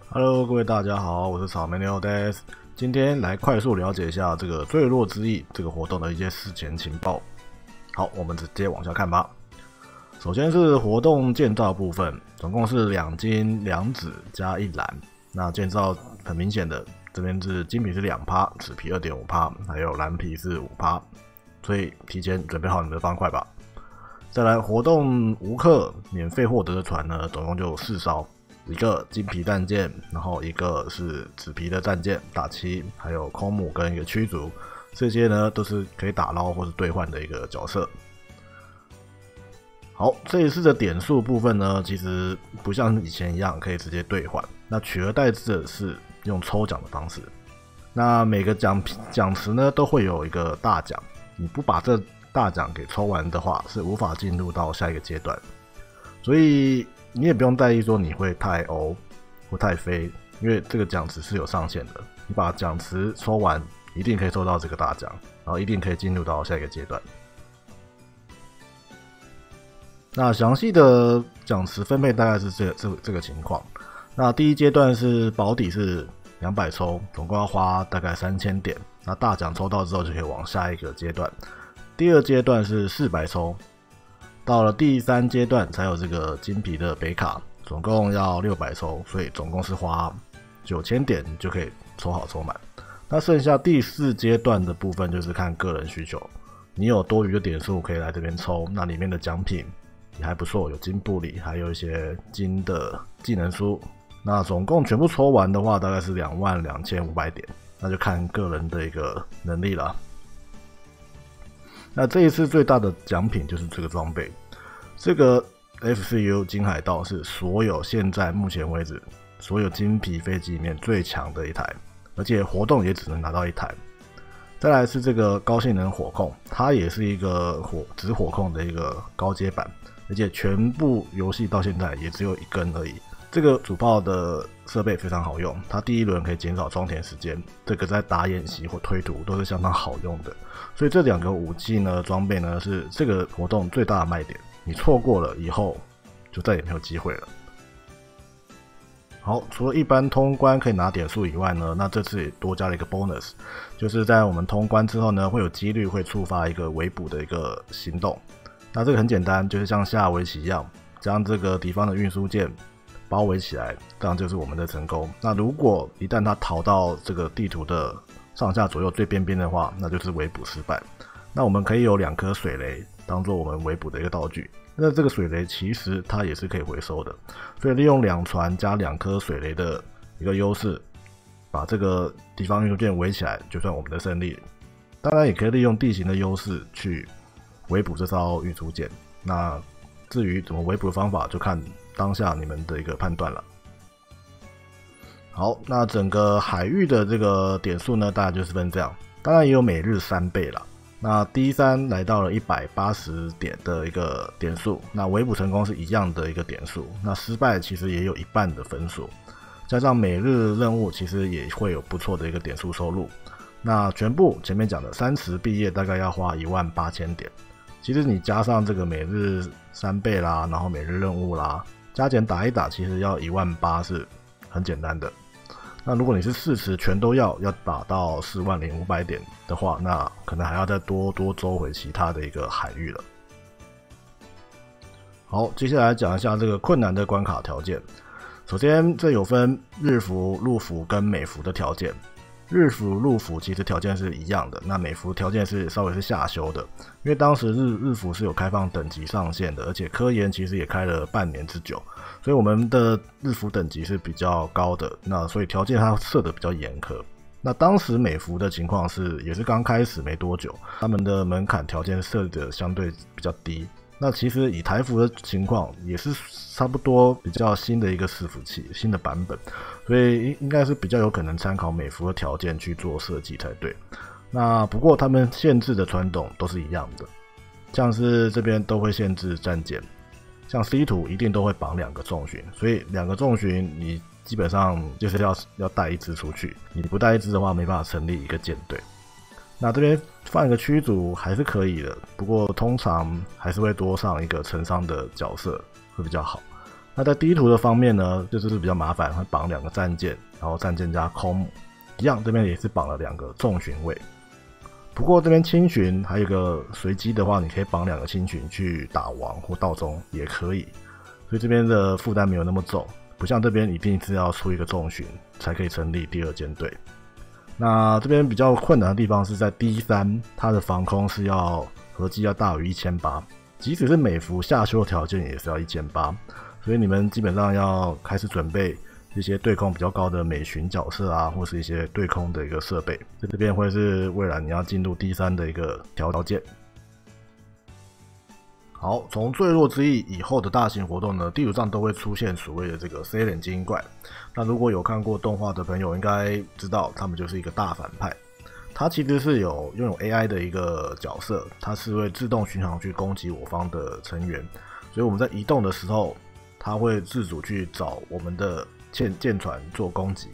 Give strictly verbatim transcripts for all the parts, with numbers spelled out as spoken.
Hello，各位大家好，我是草莓牛 des。今天来快速了解一下这个坠落之翼这个活动的一些事前情报。好，我们直接往下看吧。首先是活动建造部分，总共是两金两紫加一蓝。那建造很明显的，这边是金皮是两趴，紫皮二点五趴，还有蓝皮是五趴，所以提前准备好你们的方块吧。再来，活动无氪免费获得的船呢，总共就四艘。一个金皮战舰，然后一个是紫皮的战舰打七，还有空母跟一个驱逐，这些呢都是可以打捞或是兑换的一个角色。好，这一次的点数部分呢，其实不像以前一样可以直接兑换，那取而代之的是用抽奖的方式。那每个奖奖池呢都会有一个大奖，你不把这大奖给抽完的话，是无法进入到下一个阶段。所以你也不用在意说你会太欧或太飞，因为这个奖池是有上限的。你把奖池抽完，一定可以抽到这个大奖，然后一定可以进入到下一个阶段。那详细的奖池分配大概是这这这个情况。那第一阶段是保底是两百抽，总共要花大概三千点。那大奖抽到之后就可以往下一个阶段。第二阶段是四百抽。到了第三阶段才有这个金皮的北卡，总共要六百抽，所以总共是花九千点就可以抽好抽满。那剩下第四阶段的部分就是看个人需求，你有多余的点数可以来这边抽，那里面的奖品也还不错，有金布里，还有一些金的技能书。那总共全部抽完的话，大概是两万两千五百点，那就看个人的一个能力了。那这一次最大的奖品就是这个装备，这个 F C U 金海盗是所有现在目前为止所有金皮飞机里面最强的一台，而且活动也只能拿到一台。再来是这个高性能火控，它也是一个火直火控的一个高阶版，而且全部游戏到现在也只有一根而已。这个主炮的设备非常好用，它第一轮可以减少装填时间，这个在打演习或推图都是相当好用的。所以这两个武器呢，装备呢是这个活动最大的卖点，你错过了以后就再也没有机会了。好，除了一般通关可以拿点数以外呢，那这次也多加了一个 bonus， 就是在我们通关之后呢，会有几率会触发一个围捕的一个行动。那这个很简单，就是像下围棋一样，将这个敌方的运输舰包围起来，这样就是我们的成功。那如果一旦他逃到这个地图的上下左右最边边的话，那就是围捕失败。那我们可以有两颗水雷当做我们围捕的一个道具。那这个水雷其实它也是可以回收的，所以利用两船加两颗水雷的一个优势，把这个敌方运输舰围起来，就算我们的胜利。当然也可以利用地形的优势去围捕这艘运输舰。那至于怎么围捕的方法，就看当下你们的一个判断了。好，那整个海域的这个点数呢，大概就是分这样，当然也有每日三倍啦。那 D 三 来到了一百八十点的一个点数，那围捕成功是一样的一个点数，那失败其实也有一半的分数，加上每日任务其实也会有不错的一个点数收入。那全部前面讲的三十毕业大概要花一万八千点，其实你加上这个每日三倍啦，然后每日任务啦，加减打一打，其实要一万八是很简单的。那如果你是四池全都要要打到四万零五百点的话，那可能还要再多多周回其他的一个海域了。好，接下来讲一下这个困难的关卡条件。首先，这有分日服、陆服跟美服的条件。日服、陆服其实条件是一样的，那美服条件是稍微是下修的，因为当时日日服是有开放等级上限的，而且科研其实也开了半年之久，所以我们的日服等级是比较高的，那所以条件它设的比较严苛。那当时美服的情况是也是刚开始没多久，他们的门槛条件设的相对比较低。那其实以台服的情况也是差不多比较新的一个伺服器，新的版本，所以应该是比较有可能参考美服的条件去做设计才对。那不过他们限制的传统都是一样的，像是这边都会限制战舰，像 C 图一定都会绑两个重巡，所以两个重巡你基本上就是要要带一支出去，你不带一支的话没办法成立一个舰队。那这边放一个驱逐还是可以的，不过通常还是会多上一个承伤的角色会比较好。 那在地图的方面呢，这就是比较麻烦，会绑两个战舰，然后战舰加空母，一样这边也是绑了两个重巡卫。不过这边轻巡还有一个随机的话，你可以绑两个轻巡去打王或道中也可以，所以这边的负担没有那么重，不像这边一定是要出一个重巡才可以成立第二舰队。那这边比较困难的地方是在 D 三，它的防空是要合计要大于一千八百，即使是美服下修条件也是要一千八百，所以你们基本上要开始准备一些对空比较高的美巡角色啊，或是一些对空的一个设备，在这边会是未来你要进入 D 三的一个条件。好，从坠落之翼以后的大型活动呢，地图上都会出现所谓的这个 C 脸精英怪。那如果有看过动画的朋友，应该知道他们就是一个大反派。它其实是有拥有 A I 的一个角色，它是会自动巡航去攻击我方的成员，所以我们在移动的时候，它会自主去找我们的舰舰船做攻击。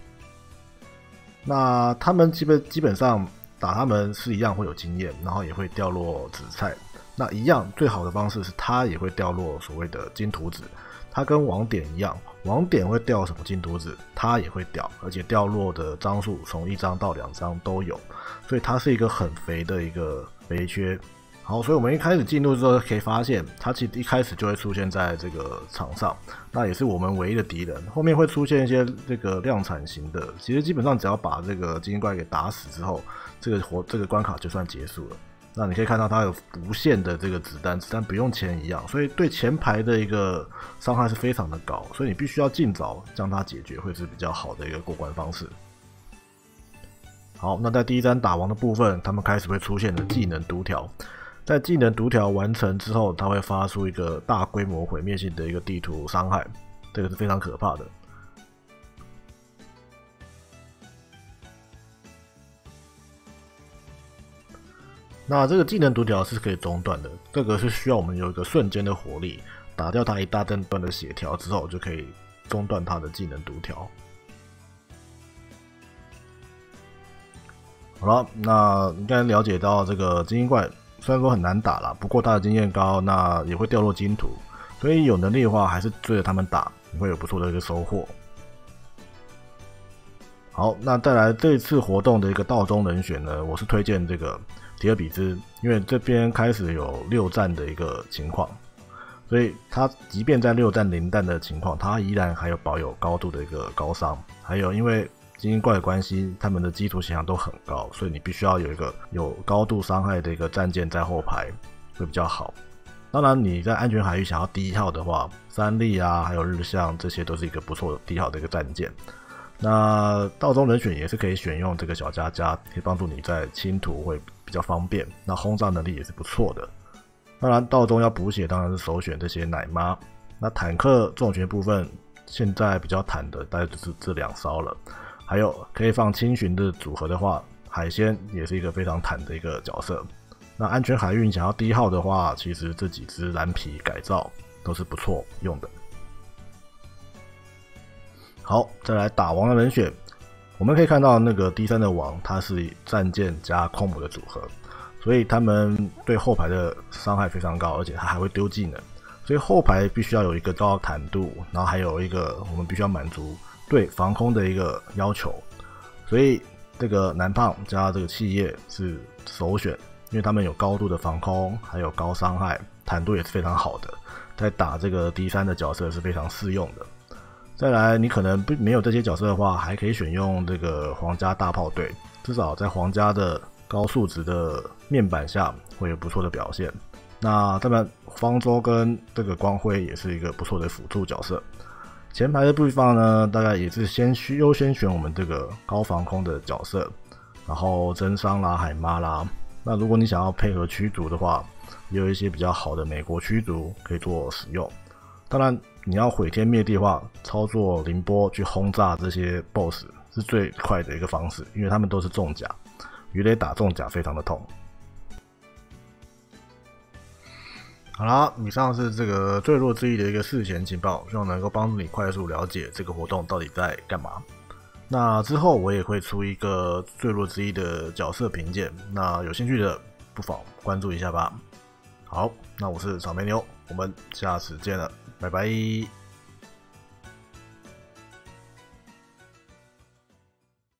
那他们基本基本上打他们是一样会有经验，然后也会掉落紫菜。那一样最好的方式是它也会掉落所谓的金图纸，它跟网点一样，网点会掉什么金图纸，它也会掉，而且掉落的张数从一张到两张都有，所以它是一个很肥的一个肥缺。好，所以我们一开始进入之后可以发现，它其实一开始就会出现在这个场上，那也是我们唯一的敌人。后面会出现一些这个量产型的，其实基本上只要把这个精英怪给打死之后，这个活这个关卡就算结束了。那你可以看到它有无限的这个子弹，子弹不用钱一样，所以对前排的一个伤害是非常的高，所以你必须要尽早将它解决，会是比较好的一个过关方式。好，那在第一章打王的部分，他们开始会出现的技能读条，在技能读条完成之后，它会发出一个大规模毁灭性的一个地图伤害，这个是非常可怕的。那这个技能读条是可以中断的，这个是需要我们有一个瞬间的火力，打掉它一大段段的血条之后，就可以中断它的技能读条。好了，那应该了解到这个精英怪虽然说很难打啦，不过它的经验高，那也会掉落金图，所以有能力的话，还是追着他们打，你会有不错的一个收获。好，那再来这一次活动的一个道中人选呢，我是推荐这个迪尔比兹，因为这边开始有六战的一个情况，所以他即便在六战零弹的情况，他依然还有保有高度的一个高伤，还有因为精英怪的关系，他们的基础血量都很高，所以你必须要有一个有高度伤害的一个战舰在后排会比较好。当然你在安全海域想要第一号的话，三笠啊还有日向这些都是一个不错的第一号的一个战舰。那道中人选也是可以选用这个小加加，可以帮助你在清图会比较方便，那轰炸能力也是不错的。当然道中要补血当然是首选这些奶妈。那坦克重巡部分现在比较坦的大概就是这两艘了，还有可以放轻巡的组合的话，海鲜也是一个非常坦的一个角色。那安全海域想要第一号的话，其实这几只蓝皮改造都是不错用的。好，再来打王的人选，我们可以看到那个 D 三 的王，它是战舰加空母的组合，所以他们对后排的伤害非常高，而且它还会丢技能，所以后排必须要有一个高坦度，然后还有一个我们必须要满足对防空的一个要求，所以这个南胖加这个企业是首选，因为他们有高度的防空，还有高伤害，坦度也是非常好的，在打这个 D 三 的角色是非常适用的。再来，你可能不没有这些角色的话，还可以选用这个皇家大炮队，至少在皇家的高数值的面板下会有不错的表现。那当然，方舟跟这个光辉也是一个不错的辅助角色。前排的地方呢，大概也是先需优先选我们这个高防空的角色，然后真伤啦、海妈啦。那如果你想要配合驱逐的话，也有一些比较好的美国驱逐可以做使用。当然，你要毁天灭地的话，操作凌波去轰炸这些 B O S S 是最快的一个方式，因为他们都是重甲，鱼雷打重甲非常的痛。好啦，以上是这个坠落之翼的一个事前情报，希望能够帮助你快速了解这个活动到底在干嘛。那之后我也会出一个坠落之翼的角色评鉴，那有兴趣的不妨关注一下吧。好，那我是草莓妞，我们下次见了，拜拜。